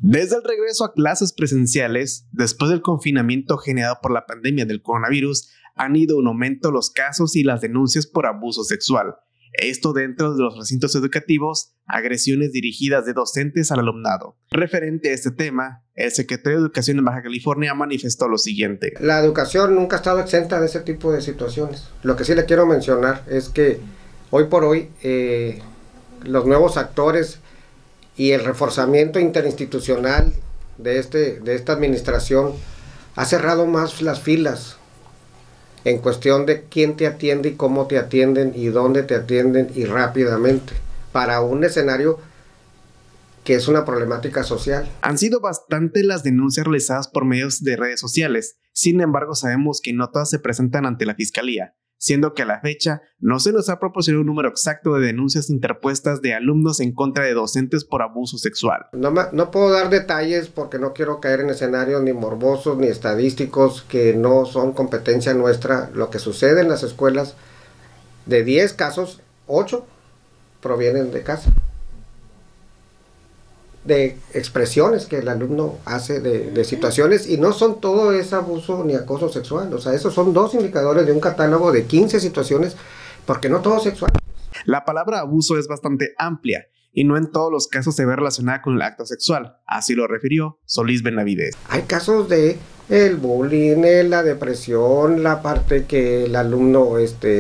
Desde el regreso a clases presenciales, después del confinamiento generado por la pandemia del coronavirus, han ido en aumento los casos y las denuncias por abuso sexual. Esto dentro de los recintos educativos, agresiones dirigidas de docentes al alumnado. Referente a este tema, el secretario de Educación en Baja California manifestó lo siguiente. La educación nunca ha estado exenta de ese tipo de situaciones. Lo que sí le quiero mencionar es que hoy por hoy los nuevos actores y el reforzamiento interinstitucional de esta administración ha cerrado más las filas en cuestión de quién te atiende y cómo te atienden y dónde te atienden y rápidamente para un escenario que es una problemática social. Han sido bastante las denuncias realizadas por medios de redes sociales, sin embargo sabemos que no todas se presentan ante la Fiscalía, siendo que a la fecha no se nos ha proporcionado un número exacto de denuncias interpuestas de alumnos en contra de docentes por abuso sexual. No puedo dar detalles porque no quiero caer en escenarios ni morbosos ni estadísticos que no son competencia nuestra. Lo que sucede en las escuelas, de 10 casos, 8 provienen de casa, de expresiones que el alumno hace de situaciones, y no son todo ese abuso ni acoso sexual. O sea, esos son 2 indicadores de un catálogo de 15 situaciones, porque no todo es sexual. La palabra abuso es bastante amplia y no en todos los casos se ve relacionada con el acto sexual, así lo refirió Solís Benavides. Hay casos de el bullying, la depresión, la parte que el alumno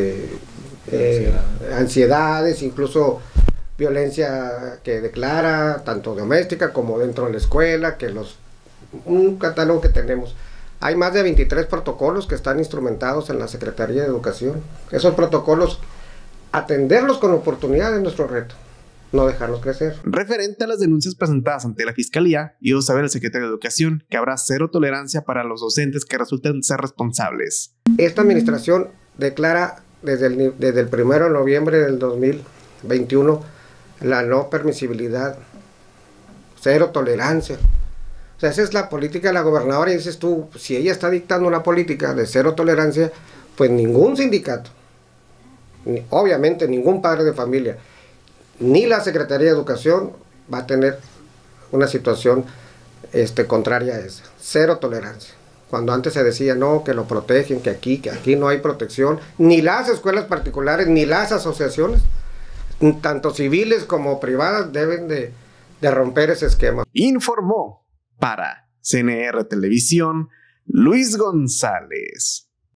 ansiedades, incluso violencia que declara, tanto doméstica como dentro de la escuela, un catálogo que tenemos. Hay más de 23 protocolos que están instrumentados en la Secretaría de Educación. Esos protocolos, atenderlos con oportunidad es nuestro reto, no dejarlos crecer. Referente a las denuncias presentadas ante la Fiscalía, hizo saber el secretario de Educación que habrá cero tolerancia para los docentes que resulten ser responsables. Esta administración declara desde el 1 de noviembre del 2021 la no permisibilidad, cero tolerancia. O sea, esa es la política de la gobernadora, y dices tú, si ella está dictando una política de cero tolerancia, pues ningún sindicato, obviamente ningún padre de familia, ni la Secretaría de Educación va a tener una situación contraria a esa. Cero tolerancia. Cuando antes se decía, no, que lo protegen, que aquí no hay protección, ni las escuelas particulares, ni las asociaciones, tanto civiles como privadas, deben de romper ese esquema. Informó para CNR Televisión Luis González.